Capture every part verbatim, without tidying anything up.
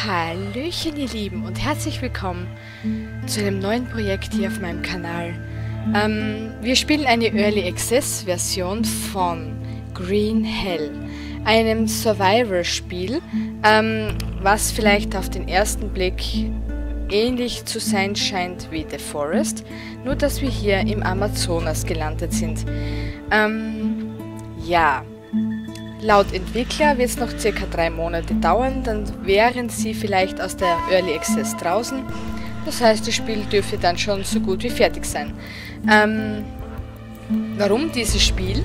Hallöchen ihr Lieben und herzlich willkommen zu einem neuen Projekt hier auf meinem Kanal. Ähm, wir spielen eine Early Access Version von Green Hell, einem Survival-Spiel, ähm, was vielleicht auf den ersten Blick ähnlich zu sein scheint wie The Forest, nur dass wir hier im Amazonas gelandet sind. Ähm, ja... Laut Entwickler wird es noch circa drei Monate dauern, dann wären sie vielleicht aus der Early Access draußen. Das heißt, das Spiel dürfte dann schon so gut wie fertig sein. Ähm, warum dieses Spiel?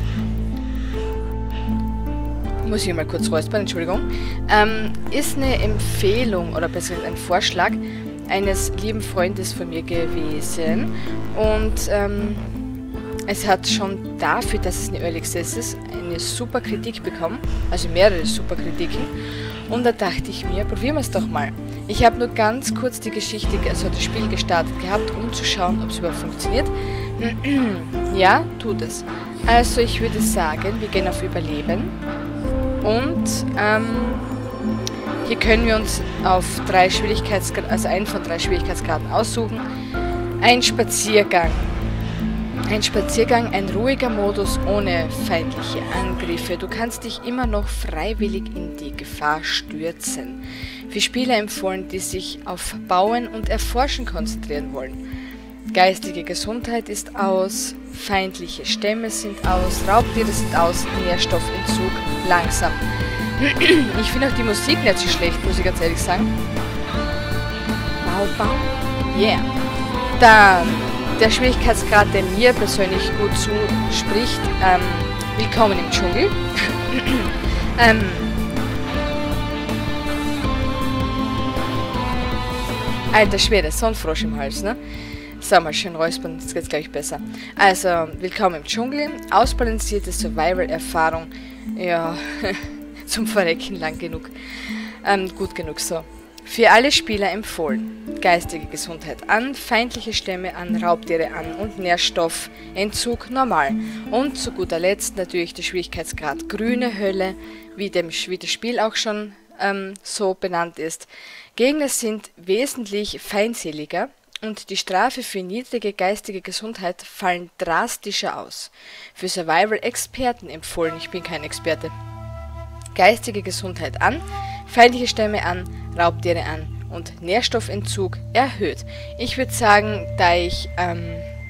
Muss ich mal kurz räuspern, Entschuldigung. Ähm, ist eine Empfehlung oder besser ein Vorschlag eines lieben Freundes von mir gewesen. Und ähm, es hat schon dafür, dass es eine Early Access ist, eine super Kritik bekommen, also mehrere super Kritiken. Und da dachte ich mir, probieren wir es doch mal. Ich habe nur ganz kurz die Geschichte, also das Spiel gestartet gehabt, um zu schauen, ob es überhaupt funktioniert. Ja, tut es. Also ich würde sagen, wir gehen auf Überleben. Und ähm, hier können wir uns auf drei Schwierigkeitsgraden, also einen von drei Schwierigkeitsgraden aussuchen. Ein Spaziergang. Ein Spaziergang, ein ruhiger Modus ohne feindliche Angriffe. Du kannst dich immer noch freiwillig in die Gefahr stürzen. Für Spieler empfohlen, die sich auf Bauen und Erforschen konzentrieren wollen. Geistige Gesundheit ist aus, feindliche Stämme sind aus, Raubtiere sind aus, Nährstoffentzug langsam. Ich finde auch die Musik nicht so schlecht, muss ich ganz ehrlich sagen. Bau, bau. Yeah. Dann... Der Schwierigkeitsgrad, der mir persönlich gut zuspricht, ähm, willkommen im Dschungel. ähm, Alter Schwede, so ein Frosch im Hals, ne? So, mal schön räuspern, jetzt geht's gleich besser. Also, willkommen im Dschungel, ausbalancierte Survival-Erfahrung, ja, zum Verrecken lang genug, ähm, gut genug so. Für alle Spieler empfohlen. Geistige Gesundheit an, feindliche Stämme an, Raubtiere an und Nährstoffentzug normal. Und zu guter Letzt natürlich der Schwierigkeitsgrad grüne Hölle, wie, dem, wie das Spiel auch schon ähm, so benannt ist. Gegner sind wesentlich feindseliger und die Strafe für niedrige geistige Gesundheit fallen drastischer aus. Für Survival-Experten empfohlen, ich bin kein Experte. Geistige Gesundheit an, feindliche Stämme an, Raubtiere an und Nährstoffentzug erhöht. Ich würde sagen, da ich ähm,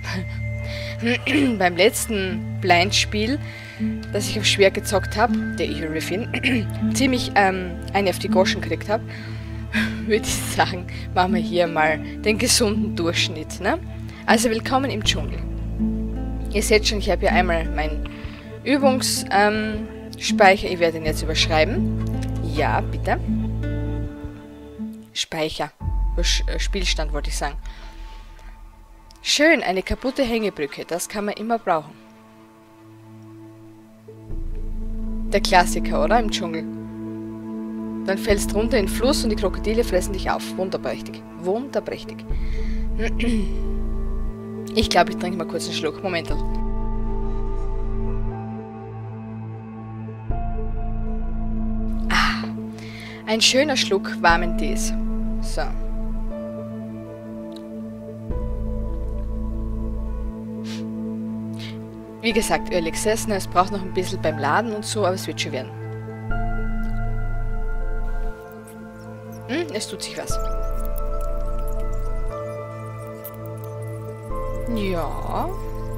beim letzten Blindspiel, das ich auf schwer gezockt habe, der Evil Within, ziemlich ähm, eine auf die Goschen gekriegt habe, würde ich sagen, machen wir hier mal den gesunden Durchschnitt. Ne? Also willkommen im Dschungel. Ihr seht schon, ich habe hier einmal meinen Übungsspeicher, ähm, ich werde ihn jetzt überschreiben. Ja, bitte. Speicher. Spielstand wollte ich sagen. Schön, eine kaputte Hängebrücke. Das kann man immer brauchen. Der Klassiker, oder? Im Dschungel. Dann fällst du runter in den Fluss und die Krokodile fressen dich auf. Wunderprächtig. Wunderprächtig. Ich glaube, ich trinke mal kurz einen Schluck. Moment. Ah, ein schöner Schluck warmen Tees. So. Wie gesagt, Early Access, ne, es braucht noch ein bisschen beim Laden und so, aber es wird schon werden. Hm, es tut sich was. Ja.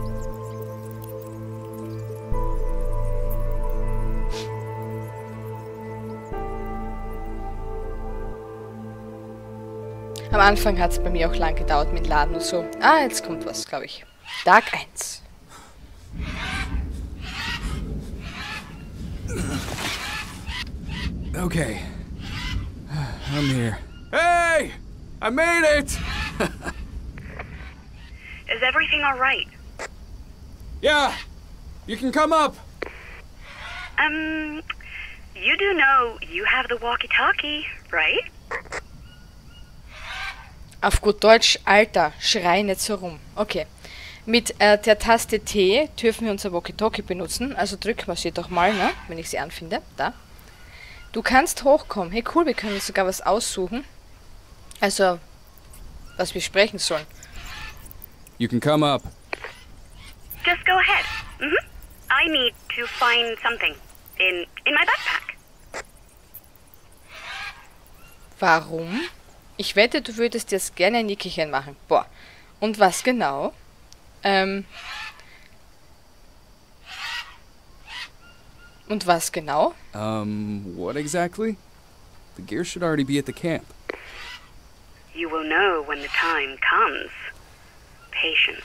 Am Anfang hat es bei mir auch lang gedauert mit Laden und so. Ah, jetzt kommt was, glaube ich. Tag eins. Okay. I'm here. Hey! I made it! Is everything all right? Yeah! You can come up! Um, you do know you have the walkie-talkie, right? Auf gut Deutsch, Alter, schrei nicht so rum. Okay. Mit äh, der Taste T dürfen wir unser Walkie-Talkie benutzen. Also drücken wir sie doch mal, ne? Wenn ich sie anfinde. Da. Du kannst hochkommen. Hey, cool, wir können uns sogar was aussuchen. Also, was wir sprechen sollen. You can come up. Just go ahead. Mm-hmm. I need to find something in in my backpack. Warum? Ich wette, du würdest jetzt gerne ein Nickerchen machen. Boah. Und was genau? Ähm. Und was genau? Um, what exactly? The gear should already be at the camp. You will know when the time comes. Patience.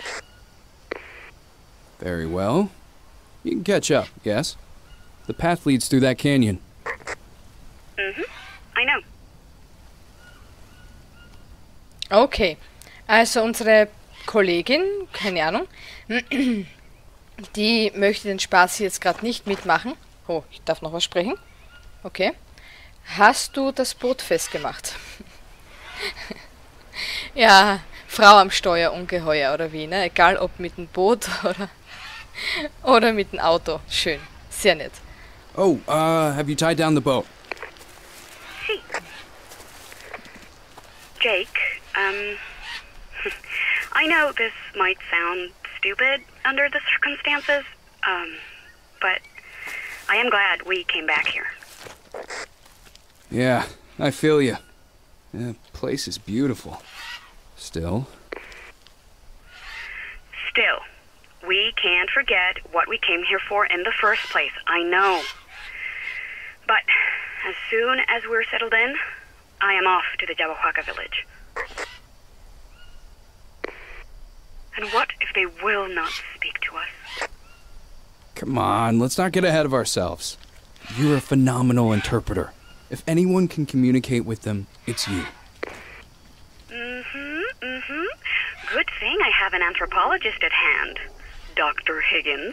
Very well. You can catch up, yes? The path leads through that canyon. Mm-hmm. I know. Okay. Also unsere Kollegin, keine Ahnung, die möchte den Spaß hier jetzt gerade nicht mitmachen. Oh, ich darf noch was sprechen. Okay. Hast du das Boot festgemacht? Ja, Frau am Steuer, Ungeheuer oder wie, ne? Egal ob mit dem Boot oder, oder mit dem Auto. Schön. Sehr nett. Oh, uh, have you tied down the boat? See. Jake, um... I know this might sound stupid under the circumstances, um, but I am glad we came back here. Yeah, I feel you. The place is beautiful. Still. Still, we can't forget what we came here for in the first place, I know. But as soon as we're settled in, I am off to the Jawahuaca village. And what if they will not speak to us? Come on, let's not get ahead of ourselves. You're a phenomenal interpreter. If anyone can communicate with them, it's you. Mm-hmm, mm-hmm. Good thing I have an anthropologist at hand. Doctor Higgins.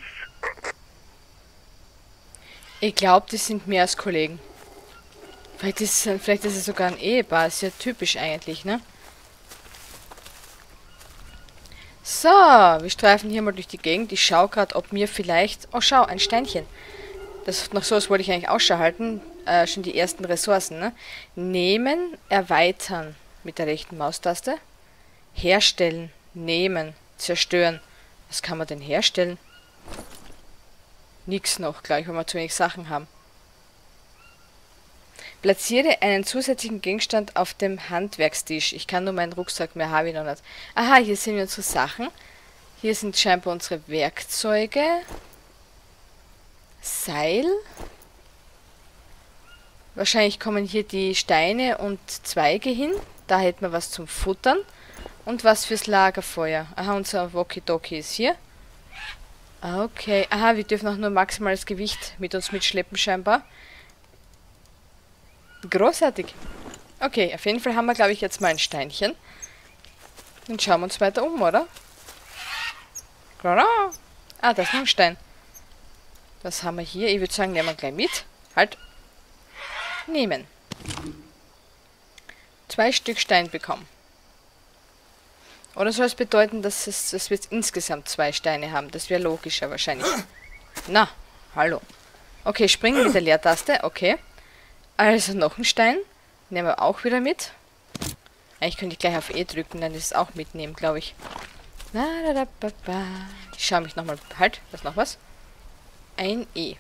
Ich glaube, die sind mehr als Kollegen. Vielleicht ist, vielleicht ist es sogar ein Ehepaar. Ist ja typisch eigentlich, ne? So, wir streifen hier mal durch die Gegend. Ich schaue gerade, ob mir vielleicht... Oh, schau, ein Steinchen. Das, nach sowas wollte ich eigentlich Ausschau halten. Äh, schon die ersten Ressourcen, ne? Nehmen, erweitern mit der rechten Maustaste. Herstellen, nehmen, zerstören. Was kann man denn herstellen? Nix noch, gleich, weil wir zu wenig Sachen haben. Platziere einen zusätzlichen Gegenstand auf dem Handwerkstisch. Ich kann nur meinen Rucksack, mehr habe ich noch nicht. Aha, hier sehen wir unsere Sachen. Hier sind scheinbar unsere Werkzeuge. Seil. Wahrscheinlich kommen hier die Steine und Zweige hin. Da hätten wir was zum Futtern. Und was fürs Lagerfeuer. Aha, unser Walkie-Talkie ist hier. Okay. Aha, wir dürfen auch nur maximales Gewicht mit uns mitschleppen scheinbar. Großartig. Okay, auf jeden Fall haben wir, glaube ich, jetzt mal ein Steinchen. Dann schauen wir uns weiter um, oder? Ah, da ist noch ein Stein. Was haben wir hier? Ich würde sagen, nehmen wir gleich mit. Halt. Nehmen. Zwei Stück Stein bekommen. Oder soll es bedeuten, dass, es, dass wir jetzt insgesamt zwei Steine haben? Das wäre logischer wahrscheinlich. Na, hallo. Okay, springen mit der Leertaste. Okay. Also noch ein Stein. Nehmen wir auch wieder mit. Eigentlich könnte ich gleich auf E drücken, dann ist es auch mitnehmen, glaube ich. Ich schaue mich nochmal. Halt, da ist noch was. Ein E.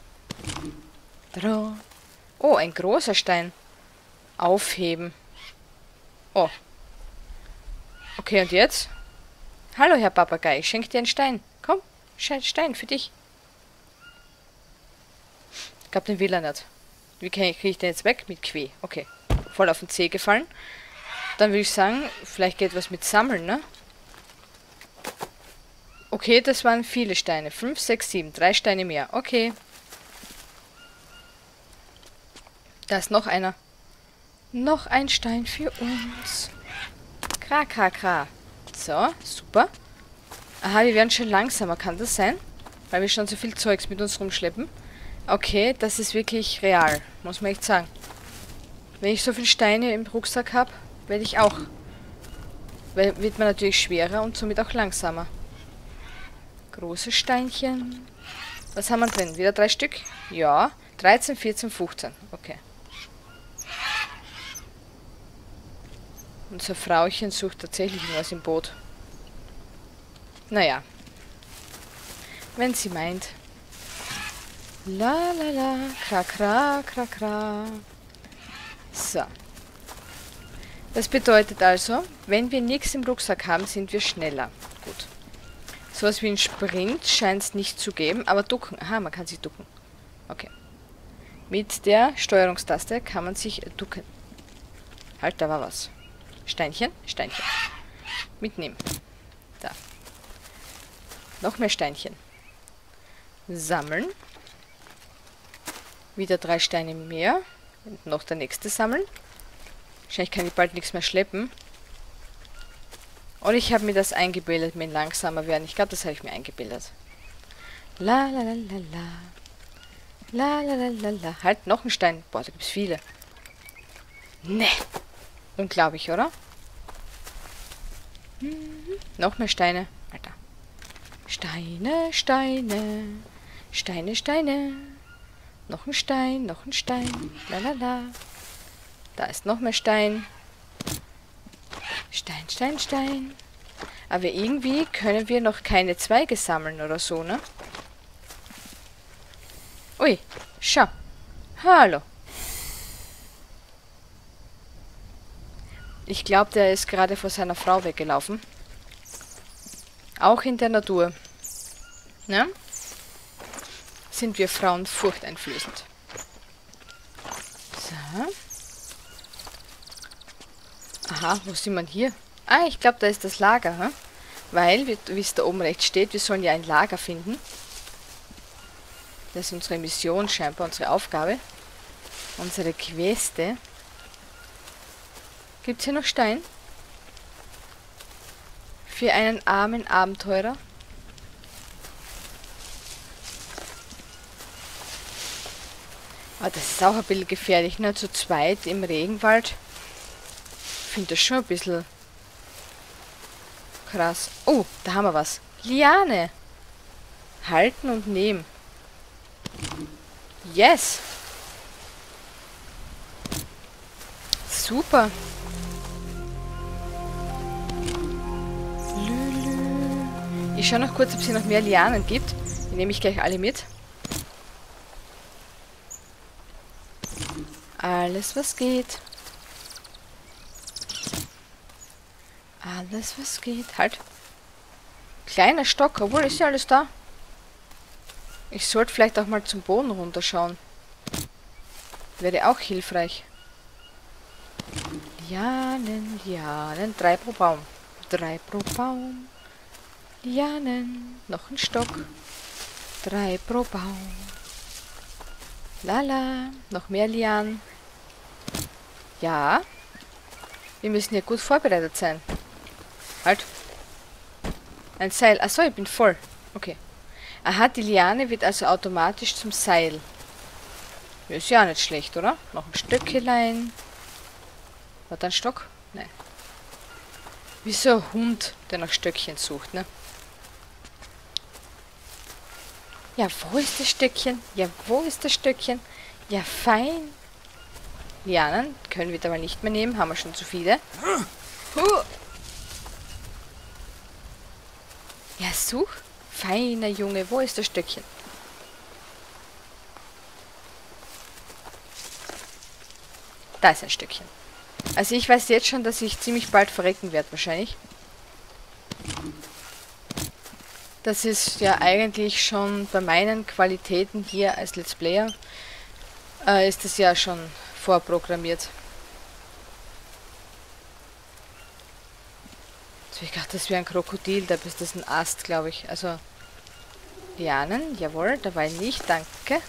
Oh, ein großer Stein. Aufheben. Oh. Okay, und jetzt? Hallo, Herr Papagei, ich schenke dir einen Stein. Komm, Stein für dich. Ich glaube, den will er nicht. Wie kriege ich den jetzt weg? Mit Quä. Okay. Voll auf den Zeh gefallen. Dann würde ich sagen, vielleicht geht was mit Sammeln, ne? Okay, das waren viele Steine. fünf, sechs, sieben. Drei Steine mehr. Okay. Da ist noch einer. Noch ein Stein für uns. Kra, kra, kra. So, super. Aha, wir werden schon langsamer. Kann das sein? Weil wir schon so viel Zeugs mit uns rumschleppen. Okay, das ist wirklich real. Muss man echt sagen. Wenn ich so viele Steine im Rucksack habe, werde ich auch. Wird man natürlich schwerer und somit auch langsamer. Große Steinchen. Was haben wir drin? Wieder drei Stück? Ja. dreizehn, vierzehn, fünfzehn. Okay. Unser Frauchen sucht tatsächlich was im Boot. Naja. Wenn sie meint. La la la, kra kra kra kra. So. Das bedeutet also, wenn wir nichts im Rucksack haben, sind wir schneller. Gut. Sowas wie ein Sprint scheint es nicht zu geben, aber ducken. Aha, man kann sich ducken. Okay. Mit der Steuerungstaste kann man sich ducken. Halt, da war was. Steinchen, Steinchen. Mitnehmen. Da. Noch mehr Steinchen. Sammeln. Wieder drei Steine mehr. Und noch der nächste sammeln. Wahrscheinlich kann ich bald nichts mehr schleppen. Und ich habe mir das eingebildet, mit langsamer werden. Ich glaube, das habe ich mir eingebildet. La la la la la. La la la la la. Halt, noch ein Stein. Boah, da gibt es viele. Ne. Unglaublich, oder? Mhm. Noch mehr Steine. Alter. Steine, Steine. Steine, Steine. Noch ein Stein, noch ein Stein. La la la. Da ist noch mehr Stein. Stein, Stein, Stein. Aber irgendwie können wir noch keine Zweige sammeln oder so, ne? Ui, schau. Hallo. Ich glaube, der ist gerade vor seiner Frau weggelaufen. Auch in der Natur. Ne? Sind wir Frauen furchteinflößend. So. Aha, wo sind wir hier? Ah, ich glaube, da ist das Lager, hm? Weil, wie es da oben rechts steht, wir sollen ja ein Lager finden. Das ist unsere Mission scheinbar, unsere Aufgabe. Unsere Queste. Gibt es hier noch Stein? Für einen armen Abenteurer? Aber das ist auch ein bisschen gefährlich, ne? Zu zweit im Regenwald. Ich finde das schon ein bisschen krass. Oh, da haben wir was. Liane. Halten und nehmen. Yes. Super. Ich schaue noch kurz, ob es hier noch mehr Lianen gibt. Die nehme ich gleich alle mit. Alles, was geht. Alles, was geht. Halt. Kleiner Stock, obwohl ist ja alles da. Ich sollte vielleicht auch mal zum Boden runterschauen. Wäre auch hilfreich. Lianen, Lianen. Drei pro Baum. Drei pro Baum. Lianen. Noch ein Stock. Drei pro Baum. Lala. Noch mehr Lianen. Ja. Wir müssen hier gut vorbereitet sein. Halt. Ein Seil. Achso, ich bin voll. Okay. Aha, die Liane wird also automatisch zum Seil. Ist ja nicht schlecht, oder? Noch ein Stöckelein. War da ein Stock? Nein. Wie so ein Hund, der nach Stöckchen sucht, ne? Ja, wo ist das Stöckchen? Ja, wo ist das Stöckchen? Ja, fein. Lianen können wir dabei nicht mehr nehmen. Haben wir schon zu viele. Huh. Ja, such. Feiner Junge, wo ist das Stöckchen? Da ist ein Stückchen. Also ich weiß jetzt schon, dass ich ziemlich bald verrecken werde, wahrscheinlich. Das ist ja eigentlich schon bei meinen Qualitäten hier als Let's Player, äh, ist das ja schon vorprogrammiert. Jetzt habe ich gedacht, das wäre ein Krokodil, da ist das ein Ast, glaube ich. Also, Lianen, jawohl, dabei nicht, danke.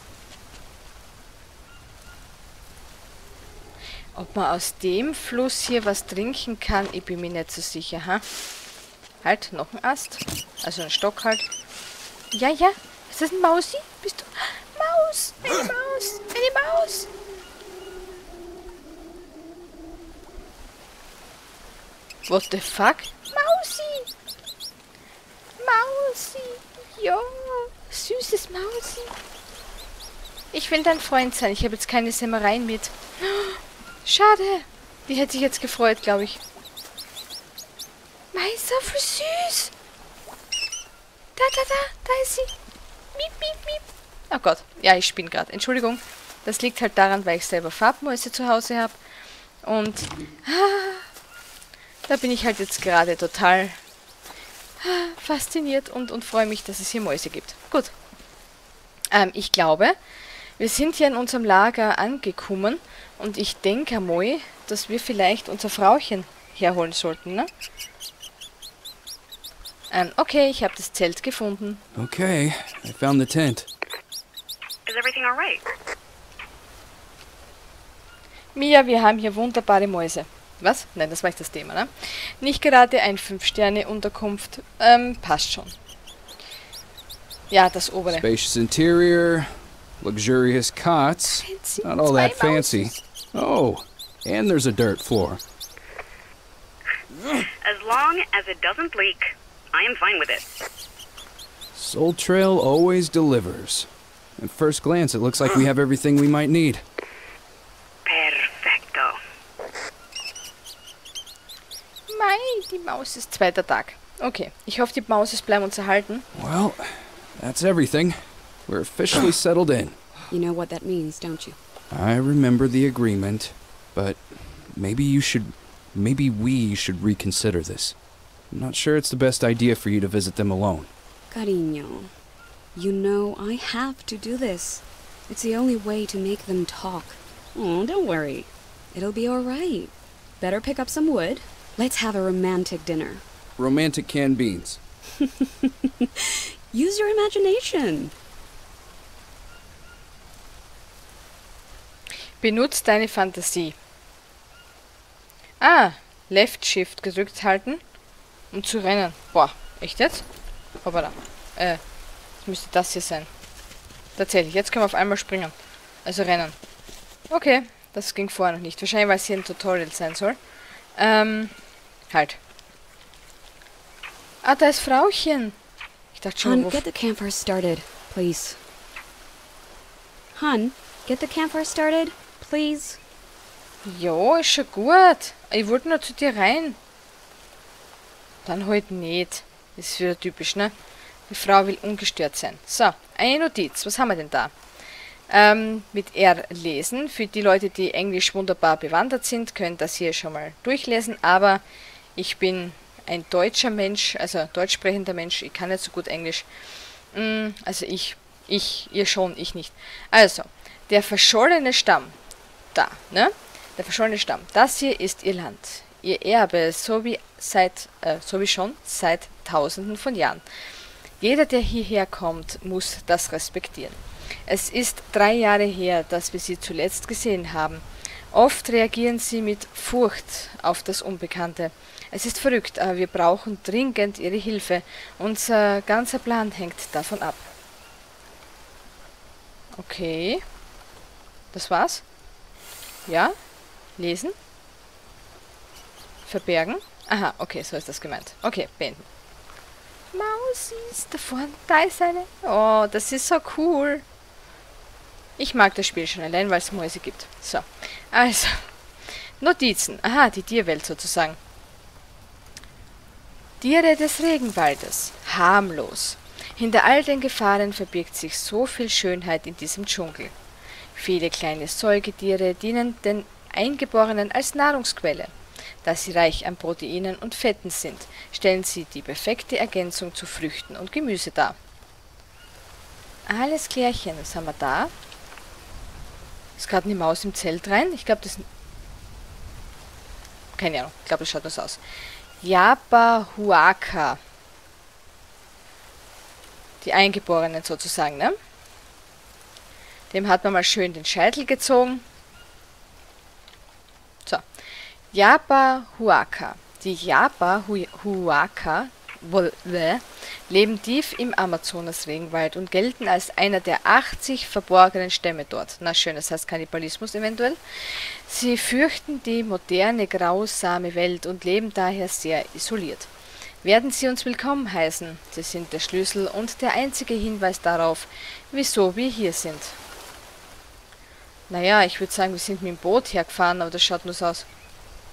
Ob man aus dem Fluss hier was trinken kann, ich bin mir nicht so sicher, ha? Halt, noch ein Ast. Also ein Stock halt. Ja, ja. Ist das ein Mausi? Bist du... Maus! Eine Maus! Eine Maus! What the fuck? Mausi! Mausi! Jo! Süßes Mausi! Ich will dein Freund sein. Ich habe jetzt keine Sämereien mit. Schade. Die hätte sich jetzt gefreut, glaube ich. Mei, so viel süß. Da, da, da, da ist sie. Miep, miep, miep. Oh Gott, ja, ich spinne gerade. Entschuldigung, das liegt halt daran, weil ich selber Farbmäuse zu Hause habe. Und ah, da bin ich halt jetzt gerade total ah, fasziniert und, und freue mich, dass es hier Mäuse gibt. Gut. Ähm, ich glaube, wir sind hier in unserem Lager angekommen und ich denke mal, dass wir vielleicht unser Frauchen herholen sollten, ne? Ähm, okay, ich habe das Zelt gefunden. Okay, I found the tent. Is everything all right? Mia, wir haben hier wunderbare Mäuse. Was? Nein, das war nicht das Thema, ne? Nicht gerade ein fünf Sterne Unterkunft. Ähm, passt schon. Ja, das obere. Spacious interior, luxurious cots. Fancy. Not all Zwei that fancy. Mausis. Oh, and there's a dirt floor. As long as it doesn't leak, I am fine with it. Soul Trail always delivers. At first glance, it looks like we have everything we might need. Perfecto. Mei, die Maus ist zweiter Tag. Okay, ich hoffe, die Mauses bleiben uns erhalten. Well, that's everything. We're officially settled in. You know what that means, don't you? I remember the agreement, but maybe you should... Maybe we should reconsider this. I'm not sure it's the best idea for you to visit them alone. Cariño, you know I have to do this. It's the only way to make them talk. Oh, don't worry. It'll be all right. Better pick up some wood. Let's have a romantic dinner. Romantic canned beans. Use your imagination. Benutzt deine Fantasie. Ah, Left Shift gedrückt halten, um zu rennen. Boah, echt jetzt? Hoppala. Äh, das müsste das hier sein. Tatsächlich, jetzt können wir auf einmal springen. Also rennen. Okay, das ging vorher noch nicht. Wahrscheinlich, weil es hier ein Tutorial sein soll. Ähm, halt. Ah, da ist Frauchen. Ich dachte schon, Hun, wo... get the campfire started, please. Hun, get the campfire started, please. Jo, ist schon gut. Ich wollte nur zu dir rein. Dann halt nicht. Das ist wieder typisch, ne? Die Frau will ungestört sein. So, eine Notiz. Was haben wir denn da? Ähm, mit R lesen. Für die Leute, die Englisch wunderbar bewandert sind, können das hier schon mal durchlesen. Aber ich bin ein deutscher Mensch, also deutsch sprechender Mensch. Ich kann nicht so gut Englisch. Mm, also ich, ich, ihr schon, ich nicht. Also, der verschollene Stamm. Da, ne? Der verschollene Stamm. Das hier ist ihr Land. Ihr Erbe, so wie, seit, äh, so wie schon seit Tausenden von Jahren. Jeder, der hierher kommt, muss das respektieren. Es ist drei Jahre her, dass wir sie zuletzt gesehen haben. Oft reagieren sie mit Furcht auf das Unbekannte. Es ist verrückt, aber wir brauchen dringend ihre Hilfe. Unser ganzer Plan hängt davon ab. Okay. Das war's? Ja? Lesen? Verbergen? Aha, okay, so ist das gemeint. Okay, beenden. Mausis, da vorne, da ist eine. Oh, das ist so cool. Ich mag das Spiel schon allein, weil es Mäuse gibt. So, also, Notizen. Aha, die Tierwelt sozusagen. Tiere des Regenwaldes. Harmlos. Hinter all den Gefahren verbirgt sich so viel Schönheit in diesem Dschungel. Viele kleine Säugetiere dienen den Eingeborenen als Nahrungsquelle. Da sie reich an Proteinen und Fetten sind, stellen sie die perfekte Ergänzung zu Früchten und Gemüse dar. Alles klärchen, was haben wir da? Ist gerade eine Maus im Zelt rein? Ich glaube, das... Keine Ahnung, ich glaube, das schaut nur so aus. Yabahuaca. Die Eingeborenen sozusagen, ne? Dem hat man mal schön den Scheitel gezogen. So. Yabahuaca. Die Yabahuaca leben tief im Amazonas-Regenwald und gelten als einer der achtzig verborgenen Stämme dort. Na schön, das heißt Kannibalismus eventuell. Sie fürchten die moderne, grausame Welt und leben daher sehr isoliert. Werden Sie uns willkommen heißen. Sie sind der Schlüssel und der einzige Hinweis darauf, wieso wir hier sind. Naja, ich würde sagen, wir sind mit dem Boot hergefahren, aber das schaut nur so aus.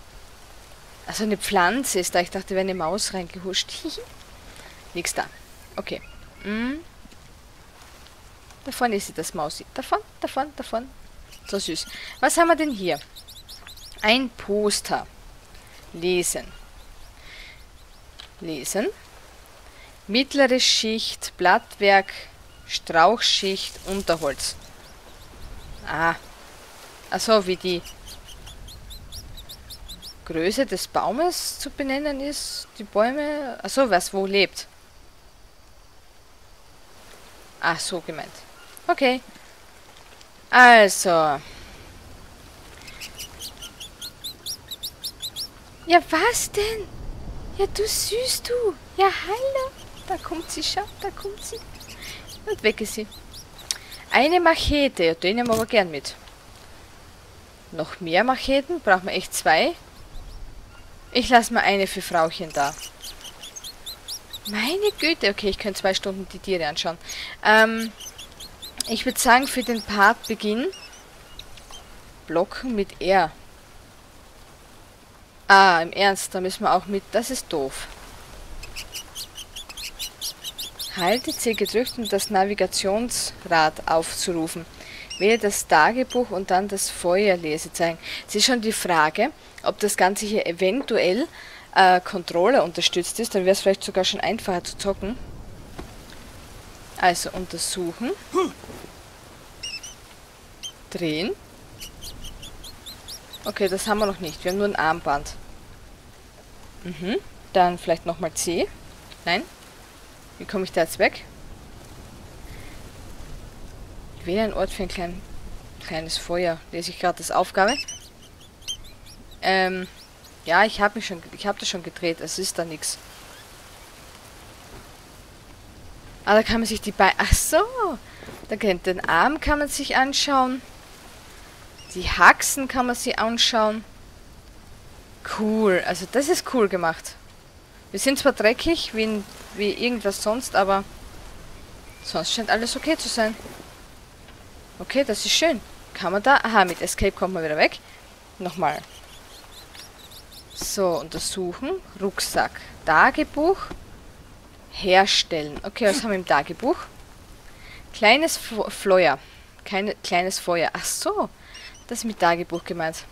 Also eine Pflanze ist da. Ich dachte, wäre eine Maus reingehuscht. Nix da. Okay. Hm. Da vorne ist sie, das Mausi. Davon, davon, davon. So süß. Was haben wir denn hier? Ein Poster. Lesen. Lesen. Mittlere Schicht, Blattwerk, Strauchschicht, Unterholz. Ah. Achso, wie die Größe des Baumes zu benennen ist. Die Bäume. Achso, was wo lebt. Ach, so gemeint. Okay. Also. Ja, was denn? Ja, du süß, du. Ja, hallo. Da kommt sie schon, da kommt sie. Und weg ist sie. Eine Machete, ja, den nehmen wir aber gern mit. Noch mehr Macheten? Brauchen wir echt zwei? Ich lasse mal eine für Frauchen da. Meine Güte, okay, ich könnte zwei Stunden die Tiere anschauen. Ähm, ich würde sagen, für den Part Beginn blocken mit R. Ah, im Ernst, da müssen wir auch mit... Das ist doof. Halte C gedrückt, um das Navigationsrad aufzurufen. Wähle das Tagebuch und dann das Feuerlesezeichen. Es ist schon die Frage, ob das Ganze hier eventuell äh, Controller unterstützt ist. Dann wäre es vielleicht sogar schon einfacher zu zocken. Also untersuchen. Drehen. Okay, das haben wir noch nicht. Wir haben nur ein Armband. Mhm. Dann vielleicht nochmal C. Nein. Wie komme ich da jetzt weg? Ich wähle einen Ort für ein klein, kleines Feuer. Lese ich gerade das Aufgabe. Ähm, ja, ich habe mich schon, ich habe das schon gedreht. Es ist da nichts. Ah, da kann man sich die Beine... Ach so! Da kennt den Arm kann man sich anschauen. Die Haxen kann man sich anschauen. Cool. Also das ist cool gemacht. Wir sind zwar dreckig, wie, wie irgendwas sonst, aber sonst scheint alles okay zu sein. Okay, das ist schön. Kann man da... Aha, mit Escape kommt man wieder weg. Nochmal. So, untersuchen. Rucksack. Tagebuch. Herstellen. Okay, was haben wir im Tagebuch? Kleines Feuer. Keine, kleines Feuer. Ach so. Das ist mit Tagebuch gemeint.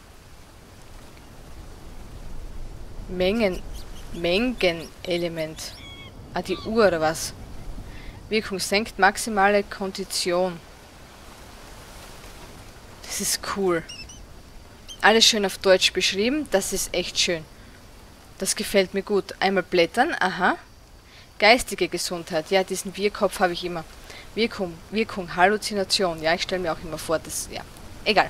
Mengen. Mengenelement. Ah, die Uhr oder was? Wirkung senkt maximale Kondition. Das ist cool. Alles schön auf Deutsch beschrieben. Das ist echt schön. Das gefällt mir gut. Einmal blättern. Aha. Geistige Gesundheit. Ja, diesen Wir-Kopf habe ich immer. Wirkung, Wirkung, Halluzination. Ja, ich stelle mir auch immer vor, dass... Ja, egal.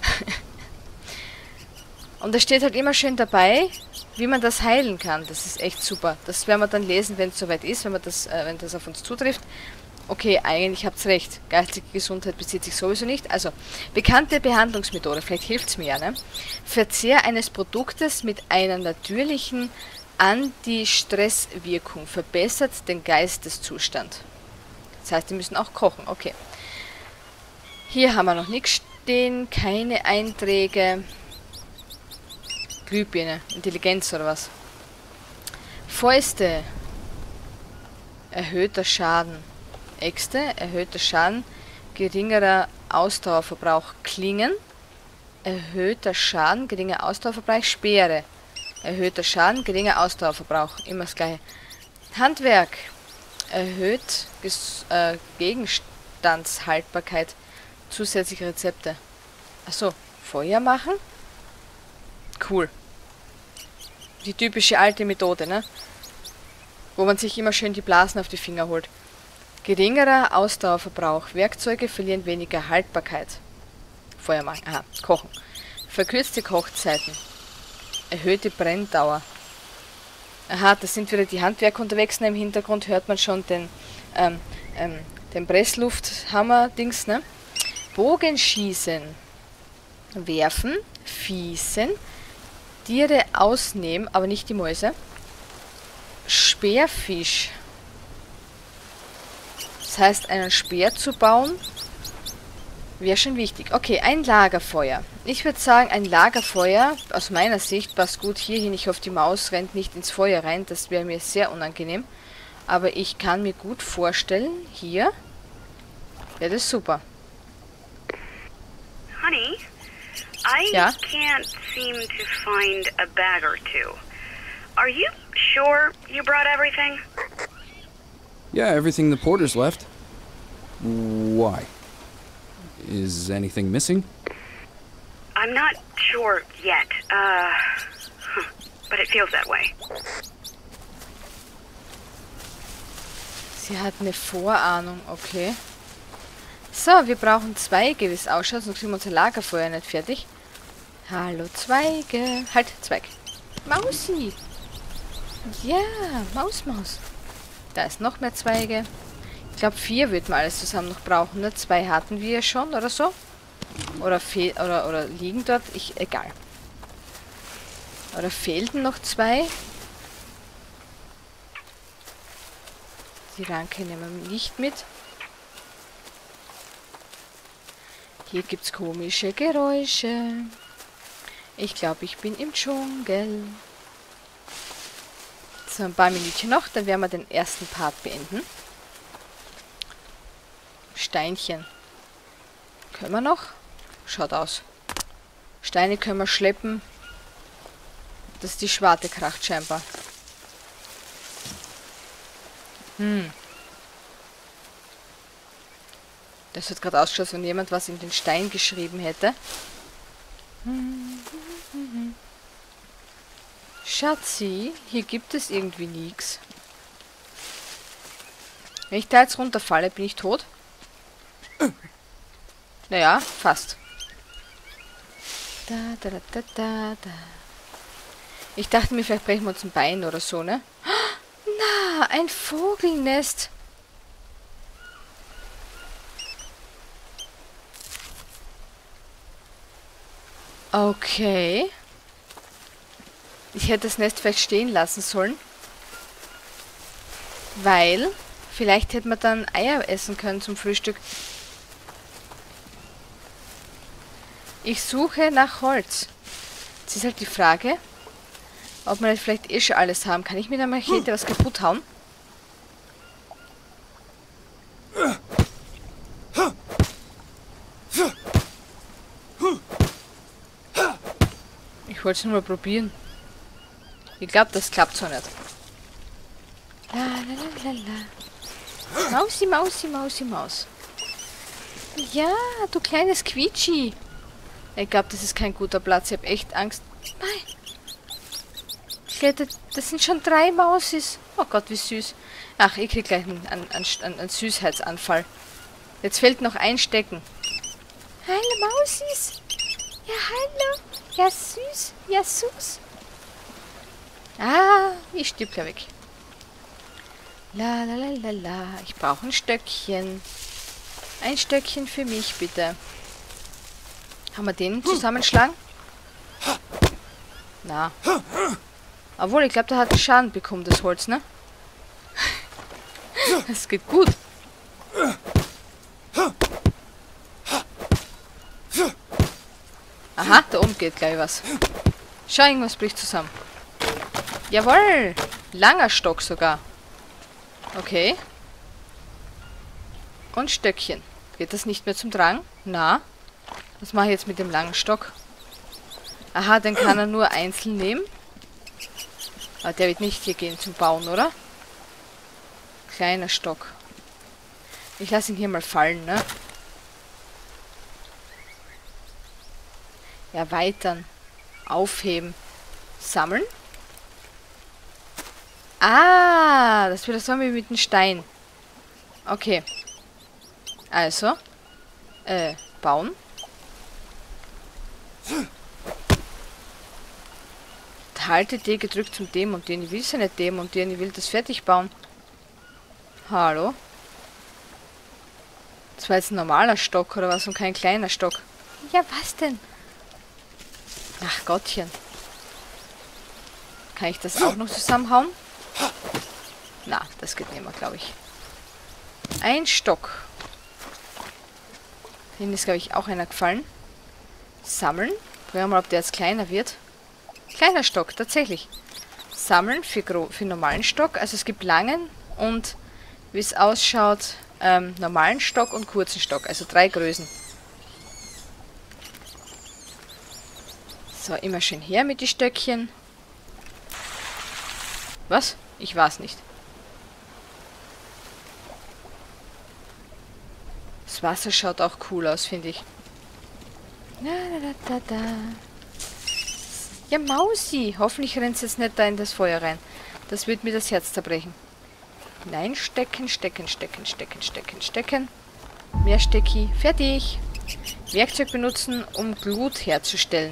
Und da steht halt immer schön dabei, wie man das heilen kann. Das ist echt super. Das werden wir dann lesen, wenn es soweit ist, wenn, wir das, äh, wenn das auf uns zutrifft. Okay, eigentlich habt ihr recht. Geistige Gesundheit bezieht sich sowieso nicht. Also, bekannte Behandlungsmethode, vielleicht hilft es mir ja, ne? Verzehr eines Produktes mit einer natürlichen Anti-Stress-Wirkung verbessert den Geisteszustand. Das heißt, die müssen auch kochen. Okay. Hier haben wir noch nichts stehen, keine Einträge. Glühbirne, Intelligenz oder was? Fäuste. Erhöhter Schaden. Äxte, erhöhter Schaden, geringerer Ausdauerverbrauch. Klingen, erhöhter Schaden, geringer Ausdauerverbrauch. Speere, erhöhter Schaden, geringer Ausdauerverbrauch. Immer das gleiche. Handwerk, erhöht Ges äh, Gegenstandshaltbarkeit. Zusätzliche Rezepte. Achso, Feuer machen? Cool. Die typische alte Methode, ne? Wo man sich immer schön die Blasen auf die Finger holt. Geringerer Ausdauerverbrauch. Werkzeuge verlieren weniger Haltbarkeit. Feuer machen. Aha, kochen. Verkürzte Kochzeiten. Erhöhte Brenndauer. Aha, da sind wieder die Handwerker unterwegs. Im Hintergrund hört man schon den, ähm, ähm, den Presslufthammer-Dings, ne? Bogenschießen. Werfen. Fiesen. Tiere ausnehmen, aber nicht die Mäuse. Speerfisch. Das heißt, einen Speer zu bauen. Wäre schon wichtig. Okay, ein Lagerfeuer. Ich würde sagen, ein Lagerfeuer, aus meiner Sicht, passt gut hierhin. Ich hoffe, die Maus rennt nicht ins Feuer rein. Das wäre mir sehr unangenehm. Aber ich kann mir gut vorstellen, hier wäre das super. Honey, I Ja? can't seem to find a bag or two. Are you sure you brought everything? Yeah, everything the porters left. Why? Is anything missing? I'm not sure yet. Uh, huh, but it feels that way. Sie hat eine Vorahnung, okay. So, wir brauchen Zweige, wie es ausschaut, sonst kriegen wir unser Lagerfeuer nicht fertig. Hallo, Zweige. Halt, Zweig. Mausi. Ja, Maus, Maus. Da ist noch mehr Zweige. Ich glaube, vier würden wir alles zusammen noch brauchen, ne? Zwei hatten wir schon, oder so. Oder, fehl oder, oder liegen dort. Ich, egal. Oder fehlten noch zwei. Die Ranke nehmen wir nicht mit. Hier gibt es komische Geräusche. Ich glaube, ich bin im Dschungel. So, ein paar Minütchen noch, dann werden wir den ersten Part beenden. Steinchen. Können wir noch? Schaut aus. Steine können wir schleppen. Das ist die Schwarte Kracht scheinbar. Hm. Das hat gerade ausgeschaut, als wenn jemand was in den Stein geschrieben hätte. Schatzi, hier gibt es irgendwie nichts. Wenn ich da jetzt runterfalle, bin ich tot? Naja, fast. Da, da, da, da, da, da. Ich dachte mir, vielleicht brechen wir uns ein Bein oder so, ne? Na, ein Vogelnest. Okay. Ich hätte das Nest vielleicht stehen lassen sollen. Weil, vielleicht hätte man dann Eier essen können zum Frühstück. Ich suche nach Holz. Jetzt ist halt die Frage, ob wir vielleicht eh schon alles haben. Kann ich mit einer Machete was kaputt hauen? Ich wollte es nur mal probieren. Ich glaube, das klappt so nicht. La, la, la, la, la. Mausi, Mausi, Mausi, Maus. Ja, du kleines Quietschi. Ich glaube, das ist kein guter Platz. Ich habe echt Angst. Nein. Das sind schon drei Mausis. Oh Gott, wie süß. Ach, ich krieg gleich einen, einen, einen, einen Süßheitsanfall. Jetzt fehlt noch ein Stecken. Hallo Mausis. Ja, hallo. Ja, süß. Ja, süß. Ah, ich stirb gleich weg. La, la, la, la, la. Ich brauche ein Stöckchen. Ein Stöckchen für mich, bitte. Haben wir den zusammenschlagen? Na. Obwohl, ich glaube, der hat Schaden bekommen, das Holz, ne? Es geht gut. Aha, da oben geht gleich was. Schau, irgendwas bricht zusammen. Jawohl! Langer Stock sogar. Okay. Und Stöckchen. Geht das nicht mehr zum Tragen? Na? Was mache ich jetzt mit dem langen Stock? Aha, den kann er nur einzeln nehmen. Aber der wird nicht hier gehen zum Bauen, oder? Kleiner Stock. Ich lasse ihn hier mal fallen, ne? Erweitern. Aufheben. Sammeln. Ah, das wird das so wie mit dem Stein. Okay. Also. Äh, bauen. Halte D gedrückt zum Demontieren. Ich will es ja nicht demontieren, ich will das fertig bauen. Hallo? Das war jetzt ein normaler Stock oder was und kein kleiner Stock. Ja, was denn? Ach Gottchen. Kann ich das auch noch zusammenhauen? Na, das geht nicht mehr, glaube ich. Ein Stock. Ihnen ist, glaube ich, auch einer gefallen. Sammeln. Probieren wir mal, ob der jetzt kleiner wird. Kleiner Stock, tatsächlich. Sammeln für, für normalen Stock. Also es gibt langen und, wie es ausschaut, ähm, normalen Stock und kurzen Stock. Also drei Größen. So, immer schön her mit den Stöckchen. Was? Ich weiß nicht. Das Wasser schaut auch cool aus, finde ich. Da, da, da, da. Ja, Mausi. Hoffentlich rennt es jetzt nicht da in das Feuer rein. Das wird mir das Herz zerbrechen. Nein, stecken, stecken, stecken, stecken, stecken, stecken. Mehr Stecki. Fertig. Werkzeug benutzen, um Glut herzustellen.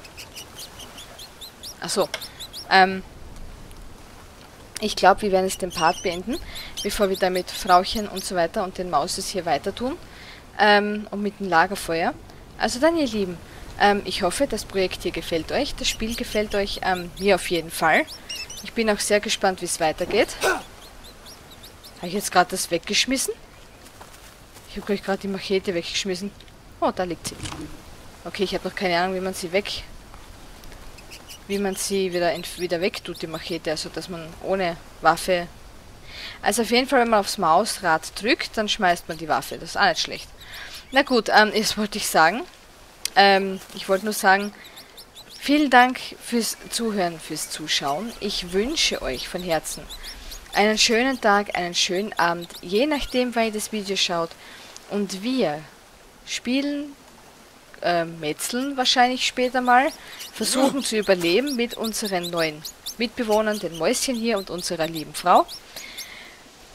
Achso. Ähm. Ich glaube, wir werden jetzt den Part beenden, bevor wir da mit Frauchen und so weiter und den Mauses hier weiter tun. Ähm, und mit dem Lagerfeuer. Also dann, ihr Lieben, ähm, ich hoffe, das Projekt hier gefällt euch. Das Spiel gefällt euch, ähm, mir auf jeden Fall. Ich bin auch sehr gespannt, wie es weitergeht. Habe ich jetzt gerade das weggeschmissen? Ich habe gleich gerade die Machete weggeschmissen. Oh, da liegt sie. Okay, ich habe noch keine Ahnung, wie man sie weg... wie man sie wieder, wieder wegtut, die Machete. Also, dass man ohne Waffe... Also, auf jeden Fall, wenn man aufs Mausrad drückt, dann schmeißt man die Waffe. Das ist auch nicht schlecht. Na gut, ähm, das wollte ich sagen. Ähm, ich wollte nur sagen, vielen Dank fürs Zuhören, fürs Zuschauen. Ich wünsche euch von Herzen einen schönen Tag, einen schönen Abend, je nachdem, wann ihr das Video schaut. Und wir spielen, äh, metzeln wahrscheinlich später mal, versuchen zu überleben mit unseren neuen Mitbewohnern, den Mäuschen hier und unserer lieben Frau.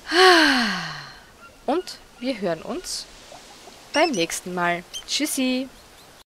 Und wir hören uns beim nächsten Mal. Tschüssi!